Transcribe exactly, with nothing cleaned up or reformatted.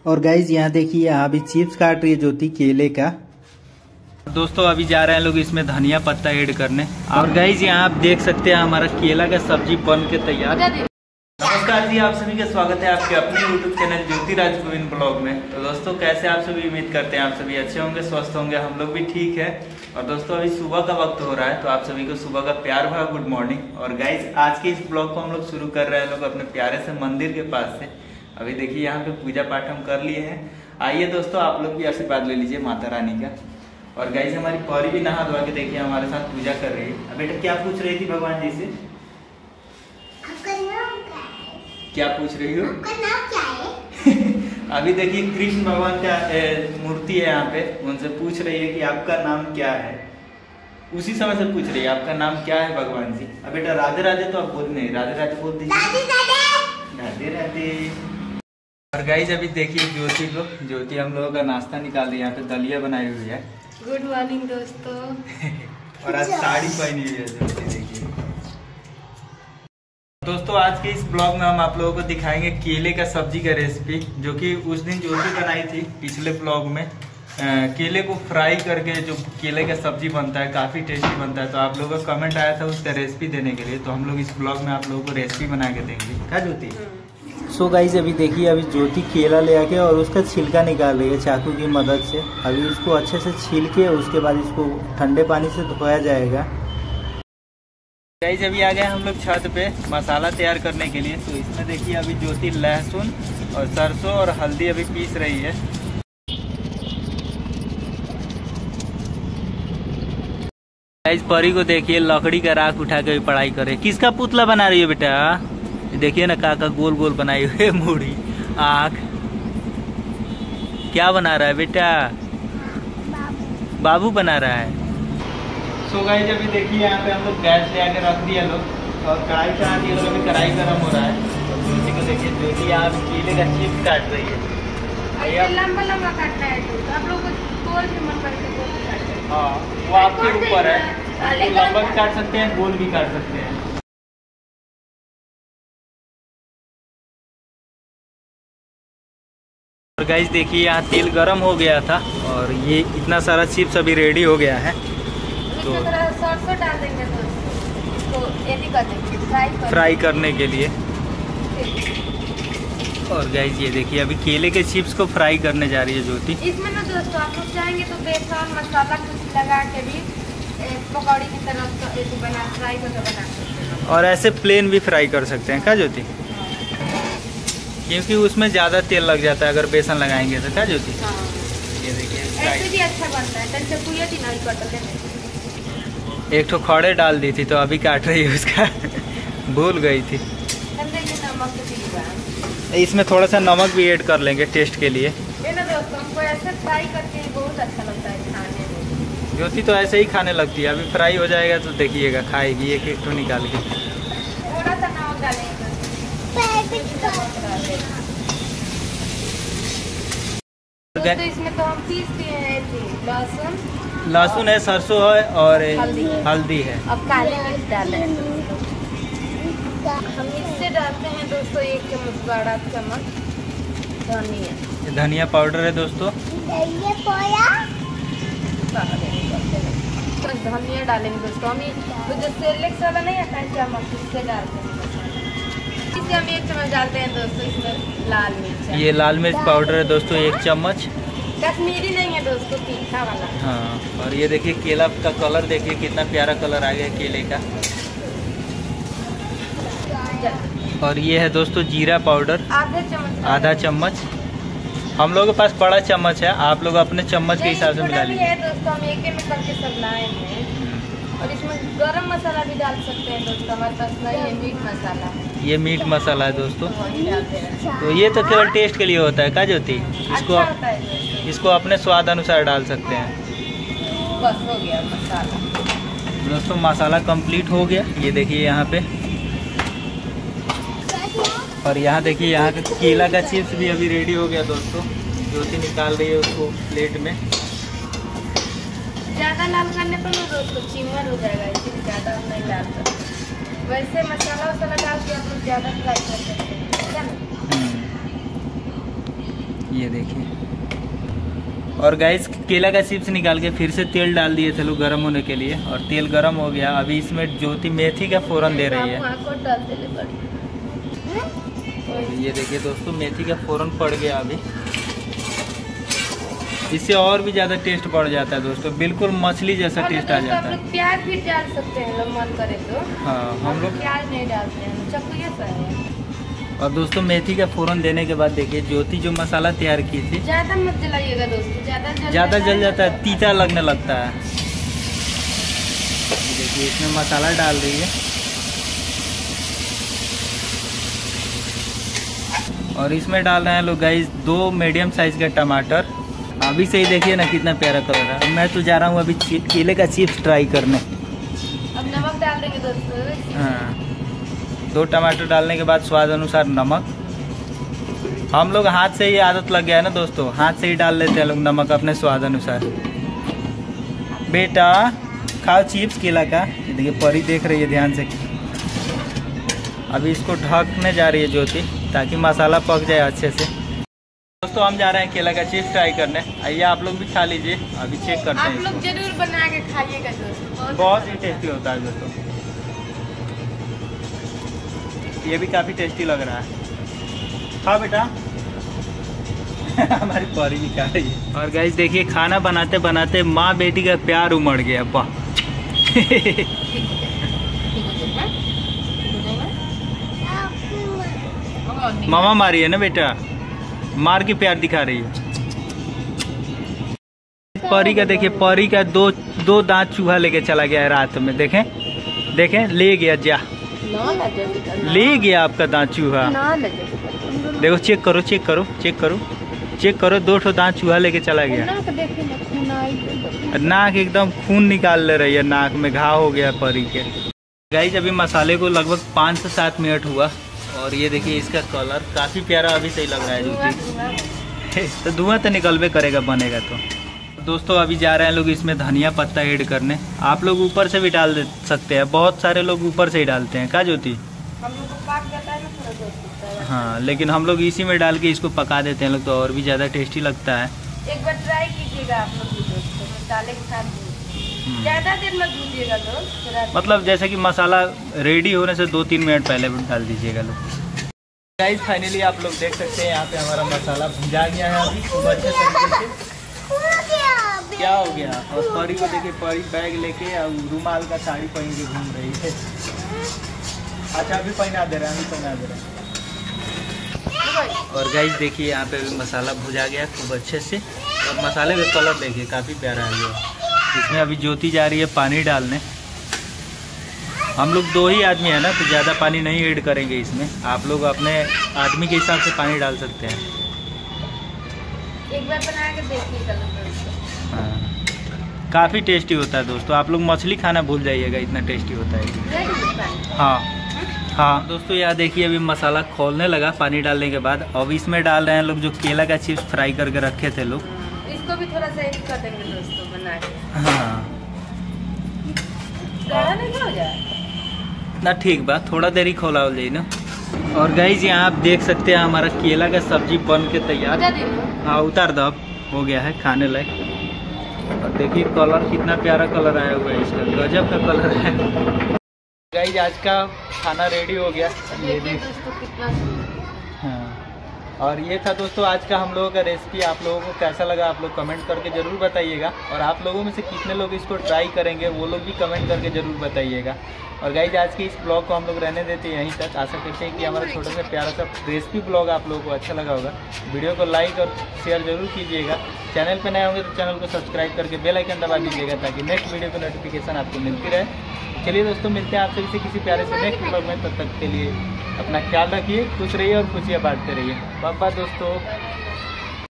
और गाइज यहाँ देखिए यहाँ भी चिप्स काट रही है ज्योति केले का। दोस्तों अभी जा रहे हैं लोग इसमें धनिया पत्ता ऐड करने। और गाइज यहाँ आप देख सकते हैं हमारा केला का सब्जी बन के तैयार। नमस्कार जी, आप सभी का स्वागत है आपके अपने YouTube channel Jyoti Raj Govind blog में। तो दोस्तों कैसे आप सभी, उम्मीद करते हैं आप सभी अच्छे होंगे, स्वस्थ होंगे, हम लोग भी ठीक है। और दोस्तों अभी सुबह का वक्त हो रहा है, तो आप सभी को सुबह का प्यार भरा गुड मॉर्निंग। और गाइज आज के इस ब्लॉग को हम लोग शुरू कर रहे हैं लोग अपने प्यारे से मंदिर के पास से। अभी देखिए यहाँ पे पूजा पाठ हम कर लिए हैं। आइए दोस्तों आप लोग भी आशीर्वाद ले लीजिए माता रानी का। और गाइज हमारी पौरी भी नहा धोआ के देखिए हमारे साथ पूजा कर रही है। अब बेटा क्या पूछ रही थी भगवान जी से? क्या पूछ रही हो? नाम क्या है? अभी देखिए कृष्ण भगवान का मूर्ति है यहाँ पे, उनसे पूछ रही है कि आपका नाम क्या है। उसी समय से पूछ रही है आपका नाम क्या है भगवान जी। अब बेटा राधे राधे तो आप बोल नहीं, राधे राधे बोल दीजिए। राधे राधे। और गाइस अभी देखिए ज्योति को, ज्योति हम लोगों का नाश्ता निकाल रही है। यहाँ पे दलिया बनाई हुई है। गुड मॉर्निंग दोस्तों। और आज साड़ी पहनी हुई है ज्योति, देखिए। दोस्तों आज के इस ब्लॉग में हम आप लोगों को दिखाएंगे केले का सब्जी का रेसिपी, जो कि उस दिन ज्योति बनाई थी पिछले ब्लॉग में। आ, केले को फ्राई करके जो केले का सब्जी बनता है काफ़ी टेस्टी बनता है। तो आप लोगों का कमेंट आया था उसका रेसिपी देने के लिए, तो हम लोग इस ब्लॉग में आप लोगों को रेसिपी बना के देंगे। क्या ज्योति? सो गाइस अभी देखिए अभी ज्योति केला ले आके और उसका छिलका निकाल रही है चाकू की मदद से। अभी इसको अच्छे से छील के उसके बाद इसको ठंडे पानी से धोया जाएगा। गाइस अभी आ गए हम लोग छत पे मसाला तैयार करने के लिए। तो इसमें देखिए अभी ज्योति लहसुन और सरसों और हल्दी अभी पीस रही है। गाइस परी को देखिए लकड़ी का राख उठा के पढ़ाई करे। किसका पुतला बना रही है बेटा? देखिए ना काका गोल गोल बनाई हुई मुड़ी आँख। क्या बना रहा है बेटा? बाबू बना रहा है। सो गाइस अभी देखिए यहाँ पे हम लोग गैस ले आके रख दिया लोग और कढ़ाई चढ़ा दिया लोग। अभी कढ़ाई गर्म हो रहा है। तो ज्योति को देखिए, ज्योति यहाँ केले का चिप्स काट रही है। लंबा लंबा काटना है तो आप लोग गोल भी मन करके गोल भी काट सकते हैं। हाँ वो आपके ऊपर है, लंबा भी काट सकते हैं, गोल भी काट सकते हैं। और गाइस देखिए यहाँ तेल गरम हो गया था और ये इतना सारा चिप्स अभी रेडी हो गया है। तो सरसों डाल देंगे तो ये भी कर देंगे फ्राई कर फ्राई करने के लिए। और गाइस ये देखिए अभी केले के चिप्स को फ्राई करने जा रही है ज्योति। इसमें ना दोस्तों आप लोग चाहेंगे तो बेसन मसाला कुछ लगा के भी पकौड़ी की तरह बना फ्राई करके बना सकते हैं। और ऐसे प्लेन भी फ्राई कर सकते हैं क्या ज्योति? क्योंकि उसमें ज़्यादा तेल लग जाता है अगर बेसन लगाएंगे तो। क्या ज्योति? हाँ। ये देखिए ऐसे भी अच्छा बनता है। तन से पूरी थी नहीं कटल एक ठो खड़े डाल दी थी तो अभी काट रही है उसका भूल गई थी। इसमें थोड़ा सा नमक भी ऐड कर लेंगे टेस्ट के लिए। ये ना दोस्तों हमको ऐसे फ्राई करके बहुत अच्छा लगता है खाने में। ज्योति तो ऐसे ही खाने लगती है। अभी फ्राई हो जाएगा तो देखिएगा खाएगी एक एक ठो निकाल के। थोड़ा सा नमक डालेंगे। तो इसमें तो हम पीस दिए हैं लहसुन लहसुन है, सरसों है और हल्दी, हल्दी है। अब काली मिर्च डालें। हम इससे डालते हैं दोस्तों एक चम्मच बड़ा चम्मच धनिया। धनिया पाउडर है दोस्तों। धनिया डालेंगे दोस्तों हम तो जो सेलेक्स वाला नहीं आता है चम्मच इससे डालते हैं। इससे हम एक चम्मच डालते हैं दोस्तों। इसमें लाल मिर्च, ये लाल मिर्च पाउडर है दोस्तों एक चम्मच। कश्मीरी नहीं है दोस्तों, तीखा वाला। हाँ और ये देखिए केला का कलर देखिए कितना प्यारा कलर आ गया केले का। और ये है दोस्तों जीरा पाउडर आधा चम्मच आधा चम्मच। हम लोगों के पास बड़ा चम्मच है, आप लोग अपने चम्मच के हिसाब से मिला लीजिए दोस्तों। हम एक में करके सब लाए हैं। और इसमें गरम मसाला भी डाल सकते हैं दोस्तों। हमारे पास नहीं है मीट मसाला, ये मीट मसाला है दोस्तों। तो ये तो केवल टेस्ट के लिए होता है क्या ज्योति? इसको अच्छा इसको अपने स्वाद अनुसार डाल सकते हैं। बस हो गया मसाला दोस्तों। मसाला कंप्लीट हो गया। ये देखिए यहाँ पे। और यहाँ देखिए यहाँ का केला का चिप्स भी अभी रेडी हो गया दोस्तों। ज्योति निकाल रही है उसको प्लेट में। ज़्यादा लाल करने पर ना दोस्तों चिमर हो जाएगा, इसलिए ज़्यादा नहीं डाल सकते। वैसे मसाला वसाला डाल के आप लोग ज़्यादा फ्राई कर सकते हैं। ये देखिए। और गाइस केला का चिप्स निकाल के फिर से तेल डाल दिए थे लोग गर्म होने के लिए, और तेल गर्म हो गया। अभी इसमें ज्योति मेथी का फोरन दे रही है। ये देखिए दोस्तों, मेथी का फोरन पड़ गया अभी। इससे और भी ज़्यादा टेस्ट बढ़ जाता है दोस्तों, बिल्कुल मछली जैसा टेस्ट आ जाता है। प्याज भी डाल सकते हैं लोग मन करे तो। हाँ, हम लोग प्याज नहीं डालते हैं, चक्कू सा है। और दोस्तों मेथी का फोरन देने के बाद देखिए ज्योति जो मसाला तैयार की थी, ज्यादा मत जलाइएगा दोस्तों, ज्यादा जल ज़्यादा जल जाता है, तीता लगने लगता है। देखिए इसमें मसाला डाल रही है, और इसमें डाल रहे हैं लोग गाइस दो मीडियम साइज का टमाटर। अभी से ही देखिए ना कितना प्यारा कलर है। मैं तो जा रहा हूँ अभी केले का चिप्स ट्राई करने। अब नमक डाल देंगे दोस्तों। हाँ, दो टमाटर डालने के बाद स्वाद अनुसार नमक। हम लोग हाथ से ही आदत लग गया है ना दोस्तों, हाथ से ही डाल लेते हैं लोग नमक अपने स्वाद अनुसार। बेटा खाओ चिप्स केला का। ये देखिए परी देख रही है ध्यान से। अभी इसको ढकने जा रही है ज्योति ताकि मसाला पक जाए अच्छे से। दोस्तों हम जा रहे हैं केला का चिप्स ट्राई करने, आइए आप लोग भी खा लीजिए। अभी चेक करते हैं। आप लोग जरूर बना के खाइएगा दोस्तों, बहुत ही टेस्टी होता है दोस्तों। ये भी काफी टेस्टी लग रहा है। हाँ बेटा हमारी परी भी खा रही है। और गाइस देखिए खाना बनाते बनाते माँ बेटी का प्यार उमड़ गया। वाह मामा मारी है ना बेटा, मार के प्यार दिखा रही है। परी का देखिए, परी का दो दो दांत चूहा लेके चला गया है रात में। देखें देखें, ले गया, जा ले गया आपका दांत चूहा। देखो चेक करो चेक करो चेक करो चेक करो, दो ठो दांत चूहा लेके चला गया। नाक एकदम खून निकाल ले रही है, नाक में घाव हो गया परी के। गाइस अभी मसाले को लगभग पाँच से सात मिनट हुआ, और ये देखिए इसका कलर काफी प्यारा अभी सही लग रहा है ज्योति। तो धुआं तो निकलबे करेगा बनेगा तो। दोस्तों अभी जा रहे हैं लोग इसमें धनिया पत्ता ऐड करने। आप लोग ऊपर से भी डाल दे सकते हैं, बहुत सारे लोग ऊपर से ही डालते हैं। का ज्योति? हम लोग को पाक जाता है ना थोड़ा दोस्तों। हाँ, लेकिन हम लोग इसी में डाल के इसको पका देते हैं लोग, तो और भी ज़्यादा टेस्टी लगता है। एक बार ट्राई कीजिएगा आप लोग भी दोस्तों, मसाले के साथ ज़्यादा देर मत भूनिएगा दोस्त, मतलब जैसे कि मसाला रेडी होने से दो तीन मिनट पहले डाल दीजिएगा लोग। गाइस फाइनली आप लोग देख सकते हैं यहाँ पे हमारा मसाला भुजा गया है अभी खूब अच्छे तरीके से। क्या हो गया? और परी को देखिए, परी बैग लेके और रुमाल का साड़ी पहन के घूम रही है। अच्छा अभी पहना दे रहे हैं, अभी पहना दे रहे हैं। और गाइस देखिए यहाँ पे भी मसाला भुजा गया खूब अच्छे से, और मसाले का कलर देखिए काफ़ी प्यारा है ये। इसमें अभी ज्योति जा रही है पानी डालने। हम लोग दो ही आदमी है ना, तो ज़्यादा पानी नहीं ऐड करेंगे इसमें। आप लोग अपने आदमी के हिसाब से पानी डाल सकते हैं। एक बार बना के देखिए। हाँ, काफ़ी टेस्टी होता है दोस्तों। आप लोग मछली खाना भूल जाइएगा, इतना टेस्टी होता है। हाँ हाँ दोस्तों यहाँ देखिए अभी मसाला खोलने लगा पानी डालने के बाद। अब इसमें डाल रहे हैं लोग जो केला का चिप्स फ्राई करके रखे थे लोग, इसको भी थोड़ा सा ऐड कर देंगे दोस्तों बना के। हाँ गाढ़ा नहीं हो जाए ना, ठीक बा, थोड़ा देर ही खोला जाए ना। और गाइस यहाँ आप देख सकते हैं हमारा केला का सब्जी बन के तैयार। हाँ उतार दो, अब हो गया है खाने लायक। और देखिए कलर कितना प्यारा कलर आया हुआ है इसका, गजब का कलर है। गाइस आज का खाना रेडी हो गया, ये भी कितना। हाँ, और ये था दोस्तों आज का हम लोगों का रेसिपी। आप लोगों को कैसा लगा आप लोग कमेंट करके ज़रूर बताइएगा, और आप लोगों में से कितने लोग इसको ट्राई करेंगे वो लोग भी कमेंट करके ज़रूर बताइएगा। और गाइस आज के इस ब्लॉग को हम लोग रहने देते हैं यहीं तक। आशा करते हैं कि हमारा छोटा सा प्यारा सा रेसिपी ब्लॉग आप लोगों को अच्छा लगा होगा। वीडियो को लाइक और शेयर जरूर कीजिएगा। चैनल पर नए होंगे तो चैनल को सब्सक्राइब करके बेल आइकन दबा दीजिएगा ताकि नेक्स्ट वीडियो की नोटिफिकेशन आपको मिलती रहे। चलिए दोस्तों मिलते हैं आपसे किसी किसी प्यारे से नेक्स्ट ब्लॉग में। तब तक के लिए अपना ख्याल रखिए, खुश रहिए और खुशियाँ बांटते रहिए। बाय बाय दोस्तों।